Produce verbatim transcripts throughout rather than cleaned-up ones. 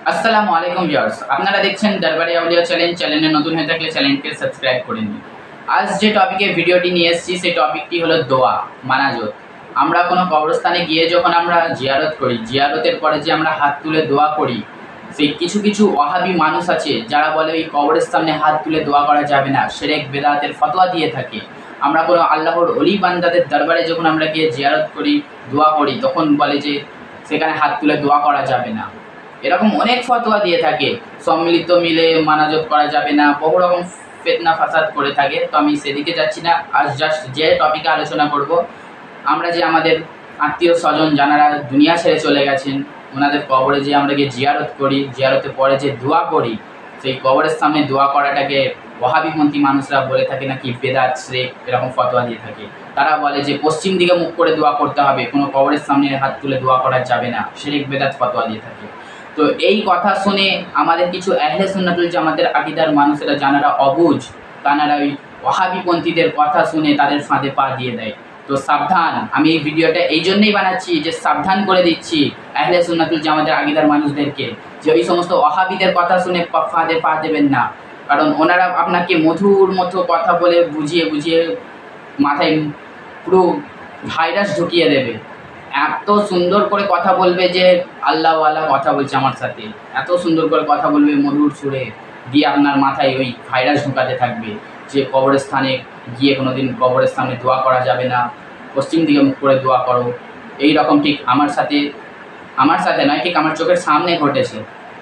আসসালামু আলাইকুম ভিউয়ার্স, আপনারা দেখছেন দরবারে আউলিয়া চ্যানেল। চ্যানেলে নতুন হয়ে থাকলে চ্যানেলকে সাবস্ক্রাইব করে নিন। আজ যে টপিকে ভিডিওটি নিয়ে এসেছি সেই টপিকটি হলো দোয়া, মানাজত। আমরা কোনো কবরস্থানে গিয়ে যখন আমরা জিয়ারত করি, জিয়ারতের পরে যে আমরা হাত তুলে দোয়া করি, সেই কিছু কিছু ওয়াহাবি মানুষ আছে যারা বলে ওই কবরের সামনে হাত তুলে দোয়া করা যাবে না, শিরক বেদাতের ফতোয়া দিয়ে থাকে। আমরা কোনো আল্লাহর ওলি বান্দাদের দরবারে যখন আমরা গিয়ে জিয়ারত করি, দোয়া করি, তখন বলে যে সেখানে হাত তুলে দোয়া করা যাবে না। এরকম অনেক ফতোয়া দিয়ে থাকে, সম্মিলিত মিলে মানাজত করা যাবে না, বহু রকম ফিতনা ফাসাদ করে থাকে। তো আমি সেদিকে যাচ্ছি না। আজ জাস্ট যে টপিকে আলোচনা করব, আমরা যে আমাদের আত্মীয় স্বজন যারা দুনিয়া ছেড়ে চলে গেছেন, ওনাদের কবরে যে আমরা গিয়ে জিয়ারত করি, জিয়ারতের পরে যে দোয়া করি, সেই কবরের সামনে দোয়া করাটাকে ওয়াহাবিপন্থী মানুষরা বলে থাকে নাকি বেদাত, শিরক, এরকম ফতোয়া দিয়ে থাকে। তারা বলে যে পশ্চিম দিকে মুখ করে দোয়া করতে হবে, কোনো কবরের সামনে হাত তুলে দোয়া করা যাবে না, শিরক বেদাত ফতোয়া দিয়ে থাকে। তো এই কথা শুনে আমাদের কিছু আহলে সুন্নাতুল জামাতের আকীদার মানুষেরা যারা অবুঝ, তারা ওই ওয়াহাবিপন্থীদের কথা শুনে তাদের ফাঁদে পা দিয়ে দেয়। তো সাবধান, আমি এই ভিডিওটা এই জন্যই বানাচ্ছি যে সাবধান করে দিচ্ছি আহলে সুন্নাতুল জামাতের আকীদার মানুষদেরকে, যে ওই সমস্ত ওয়াহাবিদের কথা শুনে ফাঁদে পা দেবেন না। কারণ ওনারা আপনাকে মধুর মতো কথা বলে বুঝিয়ে বুঝিয়ে মাথায় পুরো ভাইরাস ঢুকিয়ে দেবে। এত সুন্দর করে কথা বলবে যে আল্লাহওয়ালা কথা বলছে আমার সাথে, এত সুন্দর করে কথা বলবে মধুর সুরে, দিয়ে আপনার মাথায় ওই ভাইরাস ঢুকাতে থাকবে যে কবরস্থানে গিয়ে কোনো দিন কবরের সামনে দোয়া করা যাবে না, পশ্চিম দিকে মুখ করে দোয়া করো। এই রকম ঠিক আমার সাথে আমার সাথে নয়, ঠিক আমার চোখের সামনে ঘটেছে।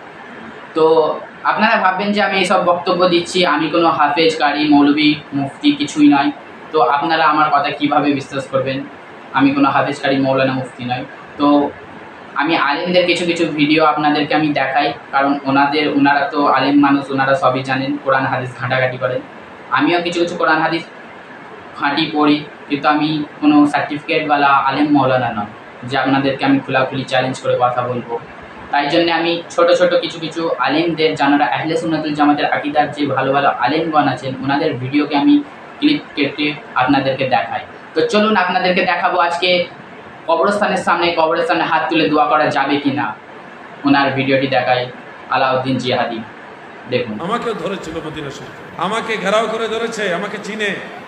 তো আপনারা ভাববেন যে আমি এইসব বক্তব্য দিচ্ছি, আমি কোনো হাফেজ, কারি, মৌলবি, মুফতি কিছুই নয়। তো আপনারা আমার কথা কিভাবে বিশ্বাস করবেন? আমি কোনো হাফেজ, কারি, মৌলানা, মুফতি নয়। তো আমি আলেমদের কিছু কিছু ভিডিও আপনাদেরকে আমি দেখাই, কারণ ওনাদের ওনারা তো আলেম মানুষ, ওনারা সবই জানেন, কোরআন হাদিস ঘাঁটাঘাঁটি করেন। আমিও কিছু কিছু কোরআন হাদিস ঘাঁটি পড়ি, কিন্তু আমি কোনো সার্টিফিকেটওয়ালা আলেম মৌলানা নয় যে আপনাদেরকে আমি খোলাখুলি চ্যালেঞ্জ করে কথা বলবো। তাই জন্য আমি ছোট ছোট কিছু কিছু আলেমদের, যারা আহলে সুন্নাতুল জামাতের আকীদার যে ভালো ভালো আলেমগণ আছেন, ওনাদের ভিডিওকে আমি ক্লিপ কেটে আপনাদেরকে দেখাই। তো চলুন আপনাদেরকে দেখাবো আজকে কবরস্থানের সামনে কবরের সামনে হাত তুলে দোয়া করা যাবে কি না। ওনার ভিডিওটি দেখাই, আলাউদ্দিন জিহাদি। দেখুন, আমাকেও ধরেছিল মদিনা শরীফে, আমাকে ঘেরাও করে ধরেছে, আমাকে চিনে,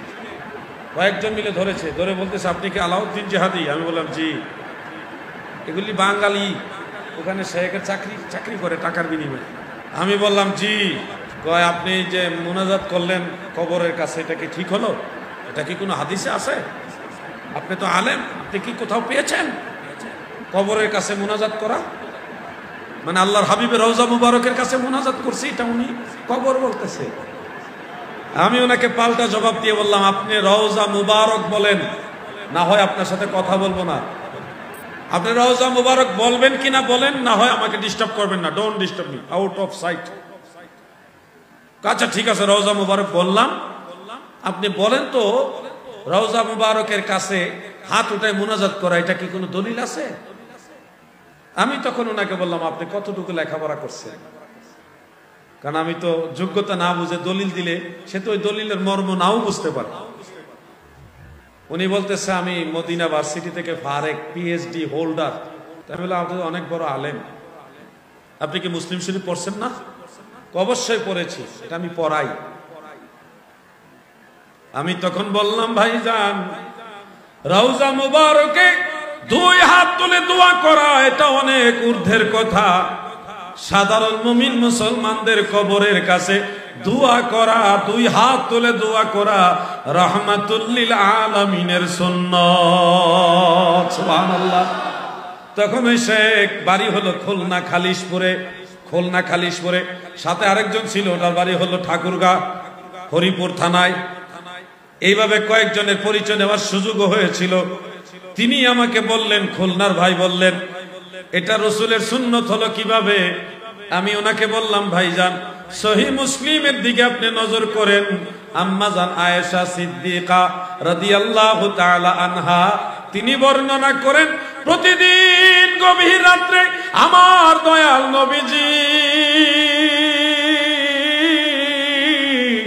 কয়েকজন মিলে ধরেছে, ধরে বলতেছে আপনি কি আলাউদ্দিন জিহাদি? আমি বললাম জি। এগুলি বাঙালি, ওখানে শেখের চাকরি চাকরি করে টাকার বিনিময়ে। আমি বললাম জি। কয় আপনি যে মুনাজাত করলেন কবরের কাছে, এটা কি ঠিক হলো? এটা কি কোনো হাদিসে আছে? আপনি তো আলেম, আপনি কি কোথাও পেয়েছেন কবরের কাছে মুনাজাত করা? মানে আল্লাহর হাবিবের রওজা মুবারকের কাছে মুনাজাত করছি, এটা উনি কবর বলতেছে। আমি ওনাকে পাল্টা জবাব দিয়ে বললাম আপনি রওজা মুবারক বলেন, না হয় আপনার সাথে কথা বলবো না। আপনি রওজা মুবারক বলবেন কিনা বলেন, না হয় আমাকে ডিস্টার্ব করবেন না, don't disturb me, out of sight. আচ্ছা ঠিক আছে, রওজা মুবারক বললাম। আপনি বলেন তো রওজা মুবারকের কাছে হাত উঠায় মুনাজাত করা, এটা কি কোনো দলিল আছে? আমি তখন ওনাকে বললাম আপনি কতটুকু লেখাপড়া করছেন? কারণ আমি তো যোগ্যতা না বুঝে দলিল দিলে সে তো ওই দলিলের মর্ম নাও বুঝতে পারে। উনি বলতেছে আমি মদিনা ভার্সিটি থেকে ফারেক, পিএইচডি হোল্ডার। আমি বললাম আপনি অনেক বড় আলেম, আপনি কি মুসলিম শরীফ পড়ছেন না? অবশ্যই পড়েছি, এটা আমি পড়াই। আমি তখন বললাম ভাইজান, রওজা মুবারকে দুই হাত তুলে দোয়া করা এটা অনেক ঊর্ধ্বের কথা। সাধারণ মুমিন মুসলমানদের কবরের কাছে দোয়া করা, দুই হাত তুলে দোয়া করা রাহমাতুল লিল আলামিনের সুন্নাত। সুবহানাল্লাহ। তখন ওই শেখ, বাড়ি হলো খুলনা খালিশপুরে, খুলনা খালিশপুরে, সাথে আরেকজন ছিল, ওনার বাড়ি হলো ঠাকুরগাঁ হরিপুর থানায়। এইভাবে কয়েকজনের পরিচয় নেওয়ার সুযোগও হয়েছিল। তিনি আমাকে বললেন, খুলনার ভাই বললেন এটা রাসূলের সুন্নত হলো কিভাবে? আমি ওনাকে বললাম ভাইজান সহিহ মুসলিমের দিকে আপনি নজর করেন, আম্মা জান আয়েশা সিদ্দিকা রাদিয়াল্লাহু তাআলা আনহা তিনি বর্ণনা করেন প্রতিদিন গভীর রাত্রে আমার দয়াল নবীজি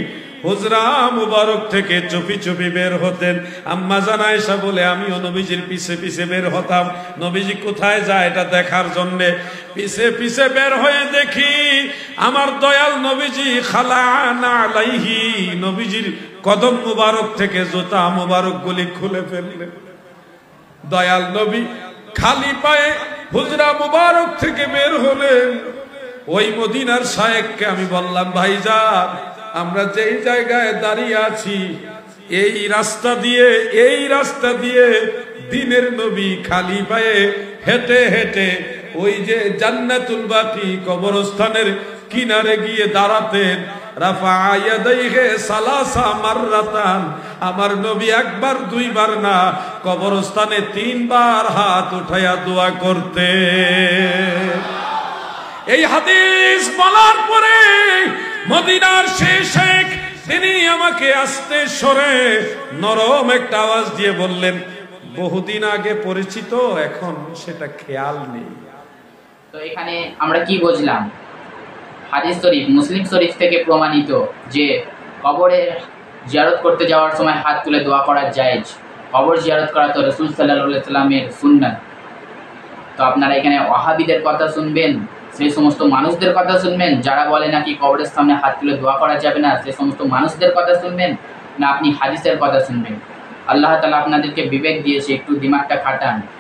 হুজরা মুবারক থেকে চুপি চুপি বের হতেন। আম্মা জান আয়েশা বলে আমিও নবীজির পিছে পিছে বের হতাম, নবীজি কোথায় যায় এটা দেখার জন্যে। পিছে পিছে বের হয়ে দেখি আমার দয়াল নবীজি খালানা আলাইহি, নবীজির কদম মুবারক থেকে জুতা মুবারক গুলি খুলে ফেললেন। দয়াল নবী খালি পায়ে হুজরা মুবারক থেকে বের হলেন। ওই মদিনার শায়েখকে আমি বললাম, ভাইজান আমরা যেই জায়গায় দাঁড়িয়ে আছি এই রাস্তা দিয়ে এই রাস্তা দিয়ে দিনের নবী খালি পায়ে হেঁটে হেঁটে ওই যে জান্নাতুল বাকি কবরস্থানের কিনারে গিয়ে দাঁড়াতেন। রাফা ইয়াদাইহি সালাসা মাররাতান, আমার নবী একবার দুইবার না কবরস্থানে তিনবার হাত উঠাইয়া দোয়া করতেন। এই হাদিস বলার পরে মদিনার সেই শেখ তিনি আমাকে আস্তে সরে নরম একটা আওয়াজ দিয়ে বললেন, বহুদিন আগে পরিচিত, এখন সেটা খেয়াল নেই। তো এখানে আমরা কি বুঝলাম? হাদিস শরীফ মুসলিম শরীফ থেকে প্রমাণিত যে কবরে জিয়ারত করতে যাওয়ার সময় হাত তুলে দোয়া করা জায়েজ। কবর জিয়ারত করা তো রাসূল সাল্লাল্লাহু আলাইহি সাল্লামের সুন্নাত। তো আপনারা এখানে ওয়াহাবিদের কথা শুনবেন, সেই সমস্ত মানুষদের কথা শুনবেন যারা বলে নাকি কবরের সামনে হাত তুলে দোয়া করা যাবে না, সেই সমস্ত মানুষদের কথা শুনবেন, না আপনি হাদিসের কথা শুনবেন? আল্লাহ তাআলা আপনাদেরকে বিবেক দিয়েছে, একটু দিমাগটা খাটান।